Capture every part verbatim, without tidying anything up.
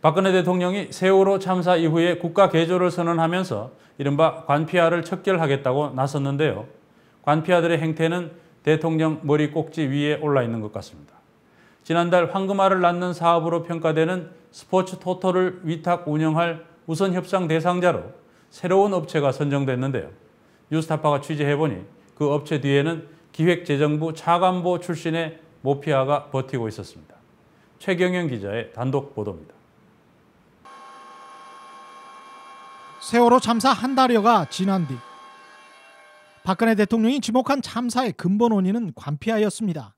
박근혜 대통령이 세월호 참사 이후에 국가 개조를 선언하면서 이른바 관피아를 척결하겠다고 나섰는데요. 관피아들의 행태는 대통령 머리 꼭지 위에 올라 있는 것 같습니다. 지난달 황금알을 낳는 사업으로 평가되는 스포츠 토토를 위탁 운영할 우선 협상 대상자로 새로운 업체가 선정됐는데요. 뉴스타파가 취재해보니 그 업체 뒤에는 기획재정부 차관보 출신의 모피아가 버티고 있었습니다. 최경영 기자의 단독 보도입니다. 세월호 참사 한 달여가 지난 뒤 박근혜 대통령이 지목한 참사의 근본 원인은 관피아였습니다.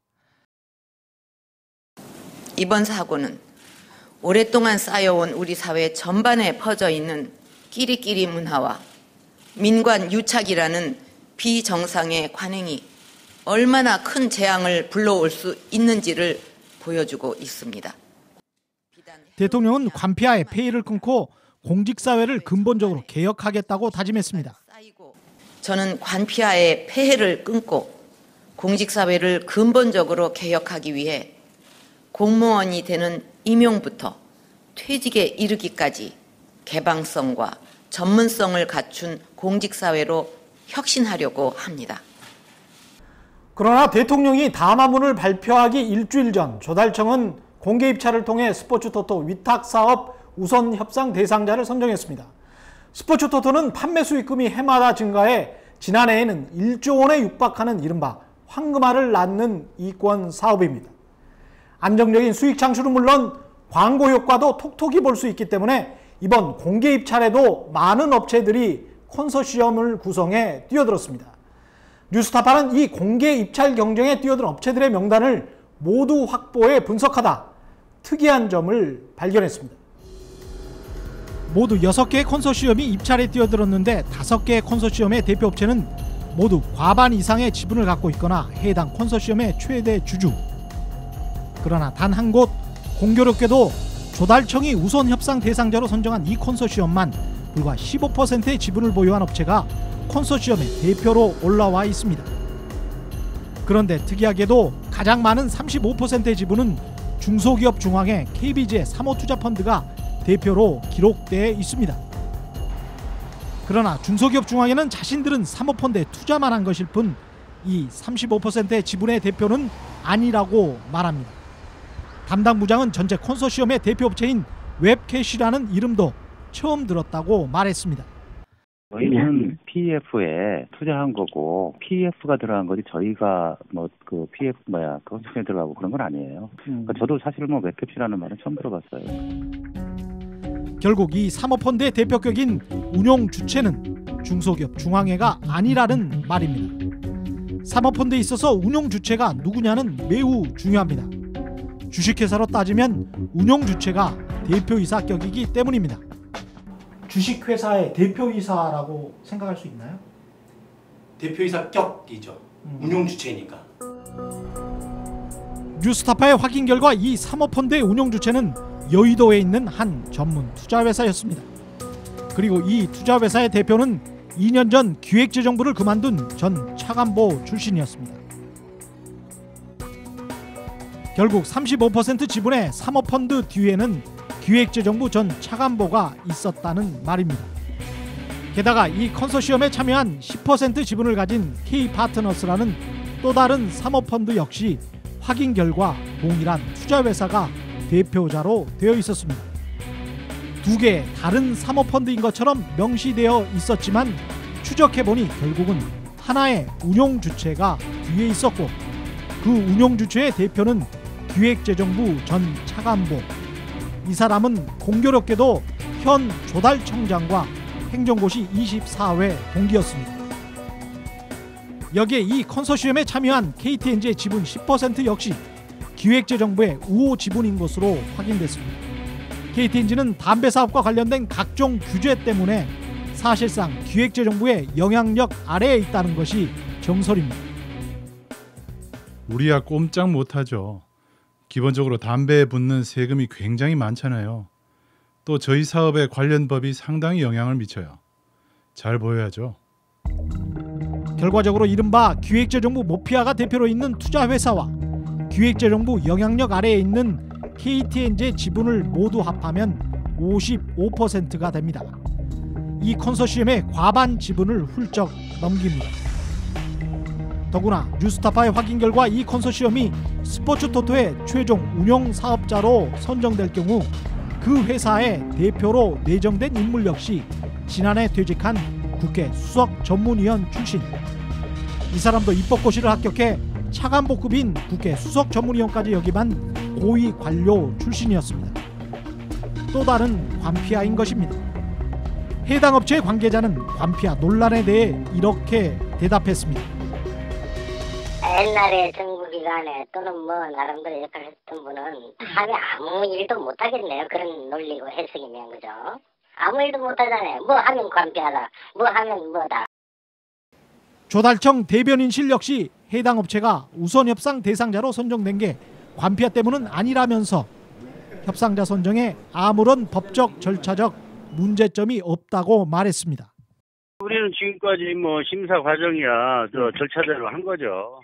이번 사고는 오랫동안 쌓여온 우리 사회 전반에 퍼져 있는 끼리끼리 문화와 민관 유착이라는 비정상의 관행이 얼마나 큰 재앙을 불러올 수 있는지를 보여주고 있습니다. 대통령은 관피아의 폐의를 끊고 공직사회를 근본적으로 개혁하겠다고 다짐했습니다. 저는 관피아의 폐해를 끊고 공직사회를 근본적으로 개혁하기 위해 공무원이 되는 임용부터 퇴직에 이르기까지 개방성과 전문성을 갖춘 공직사회로 혁신하려고 합니다. 그러나 대통령이 담화문을 발표하기 일주일 전 조달청은 공개 입찰을 통해 스포츠 토토 위탁 사업 우선 협상 대상자를 선정했습니다. 스포츠 토토는 판매 수익금이 해마다 증가해 지난해에는 일조 원에 육박하는 이른바 황금알을 낳는 이권 사업입니다. 안정적인 수익 창출은 물론 광고 효과도 톡톡히 볼 수 있기 때문에 이번 공개 입찰에도 많은 업체들이 컨소시엄을 구성해 뛰어들었습니다. 뉴스타파는 이 공개 입찰 경쟁에 뛰어든 업체들의 명단을 모두 확보해 분석하다 특이한 점을 발견했습니다. 모두 여섯 개의 컨소시엄이 입찰에 뛰어들었는데 다섯 개의 컨소시엄의 대표업체는 모두 과반 이상의 지분을 갖고 있거나 해당 컨소시엄의 최대 주주. 그러나 단 한 곳 공교롭게도 조달청이 우선 협상 대상자로 선정한 이 컨소시엄만 불과 십오 퍼센트의 지분을 보유한 업체가 컨소시엄의 대표로 올라와 있습니다. 그런데 특이하게도 가장 많은 삼십오 퍼센트의 지분은 중소기업 중앙회 케이비지의 사모투자펀드가 대표로 기록되어 있습니다. 그러나 중소기업 중앙회는 자신들은 사모펀드에 투자만 한 것일 뿐 이 삼십오 퍼센트의 지분의 대표는 아니라고 말합니다. 담당 부장은 전체 컨소시엄의 대표업체인 웹캐시라는 이름도 처음 들었다고 말했습니다. 저희는 피이에프에 투자한 거고 피이에프가 들어간 거지 저희가 뭐 그 피이에프 뭐야 컨소시엄에 들어가고 그런 건 아니에요. 그러니까 저도 사실 뭐 웹캡시라는 말은 처음 들어봤어요. 결국 이 사모펀드의 대표격인 운용 주체는 중소기업 중앙회가 아니라는 말입니다. 사모펀드에 있어서 운용 주체가 누구냐는 매우 중요합니다. 주식회사로 따지면 운용 주체가 대표이사격이기 때문입니다. 주식회사의 대표이사라고 생각할 수 있나요? 대표이사격이죠. 음. 운용 주체니까. 뉴스타파의 확인 결과 이 사모펀드의 운용 주체는 여의도에 있는 한 전문 투자회사였습니다. 그리고 이 투자회사의 대표는 이 년 전 기획재정부를 그만둔 전 차관보 출신이었습니다. 결국 삼십오 퍼센트 지분의 사모펀드 뒤에는 기획재정부 전 차관보가 있었다는 말입니다. 게다가 이 컨소시엄에 참여한 십 퍼센트 지분을 가진 K파트너스라는 또 다른 사모펀드 역시 확인 결과 동일한 투자회사가 대표자로 되어 있었습니다. 두 개의 다른 사모펀드인 것처럼 명시되어 있었지만 추적해보니 결국은 하나의 운용주체가 뒤에 있었고 그 운용주체의 대표는 기획재정부 전 차관보. 이 사람은 공교롭게도 현 조달청장과 행정고시 이십사 회 동기였습니다. 여기에 이 컨소시엄에 참여한 케이티엔지의 지분 십 퍼센트 역시 기획재정부의 우호 지분인 것으로 확인됐습니다. 케이티엔지는 담배 사업과 관련된 각종 규제 때문에 사실상 기획재정부의 영향력 아래에 있다는 것이 정설입니다. 우리야 꼼짝 못하죠. 기본적으로 담배에 붙는 세금이 굉장히 많잖아요. 또 저희 사업에 관련 법이 상당히 영향을 미쳐요. 잘 보여야죠. 결과적으로 이른바 기획재정부 모피아가 대표로 있는 투자회사와 기획재정부 영향력 아래에 있는 케이티엔지의 지분을 모두 합하면 오십오 퍼센트가 됩니다. 이 컨소시엄의 과반 지분을 훌쩍 넘깁니다. 더구나 뉴스타파의 확인 결과 이 컨소시엄이 스포츠토토의 최종 운영 사업자로 선정될 경우 그 회사의 대표로 내정된 인물 역시 지난해 퇴직한 국회 수석 전문위원 출신. 이 사람도 입법고시를 합격해 차관복급인 국회 수석 전문위원까지 역임한 고위 관료 출신이었습니다. 또 다른 관피아인 것입니다. 해당 업체의 관계자는 관피아 논란에 대해 이렇게 대답했습니다. 옛날에 정부기관에 또는 뭐 나름대로 역할을 했던 분은 하면 아무 일도 못하겠네요. 그런 논리고 해석이면. 그죠? 아무 일도 못하잖아요. 뭐 하면 관피하다, 뭐 하면 뭐다. 조달청 대변인실 역시 해당 업체가 우선 협상 대상자로 선정된 게 관피아 때문은 아니라면서 협상자 선정에 아무런 법적 절차적 문제점이 없다고 말했습니다. 우리는 지금까지 뭐 심사 과정이야 저 절차대로 한 거죠.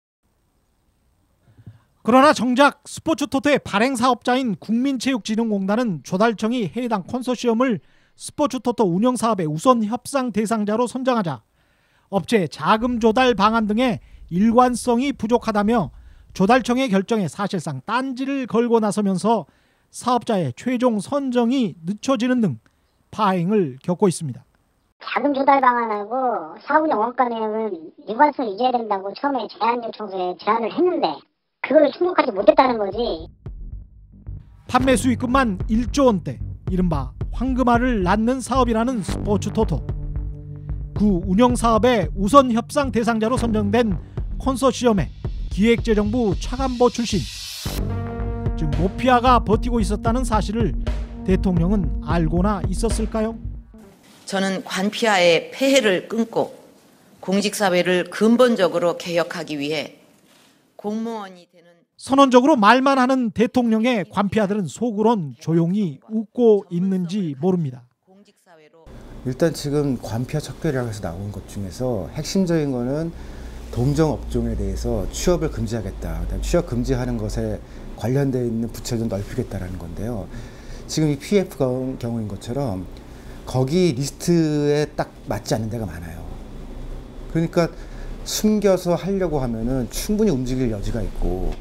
그러나 정작 스포츠토토의 발행 사업자인 국민체육진흥공단은 조달청이 해당 컨소시엄을 스포츠토토 운영사업의 우선 협상 대상자로 선정하자 업체 자금 조달 방안 등의 일관성이 부족하다며 조달청의 결정에 사실상 딴지를 걸고 나서면서 사업자의 최종 선정이 늦춰지는 등 파행을 겪고 있습니다. 자금 조달 방안하고 사업운영 원가 내용은 일관성을 유지해야 된다고 처음에 제안 요청서에 제안을 했는데 그걸 충족하지 못했다는 거지. 판매 수익금만 일조 원대, 이른바 황금알을 낳는 사업이라는 스포츠토토. 구 운영사업의 우선 협상 대상자로 선정된 컨소시엄의 기획재정부 차관보 출신, 즉 모피아가 버티고 있었다는 사실을 대통령은 알고나 있었을까요? 저는 관피아의 폐해를 끊고 공직사회를 근본적으로 개혁하기 위해 공무원이 되는 선언적으로 말만 하는 대통령의 관피아들은 속으론 조용히 웃고 있는지 모릅니다. 일단 지금 관피아 척결이라고 해서 나온 것 중에서 핵심적인 거는 동종업종에 대해서 취업을 금지하겠다. 그다음에 취업 금지하는 것에 관련되어 있는 부채를 좀 넓히겠다라는 건데요. 지금 이 피에프 경우인 것처럼 거기 리스트에 딱 맞지 않는 데가 많아요. 그러니까 숨겨서 하려고 하면은 충분히 움직일 여지가 있고.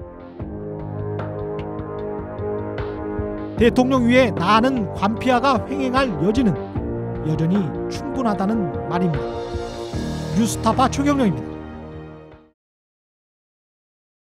대통령 위에 나는 관피아가 횡행할 여지는 여전히 충분하다는 말입니다. 뉴스타파 최경영입니다.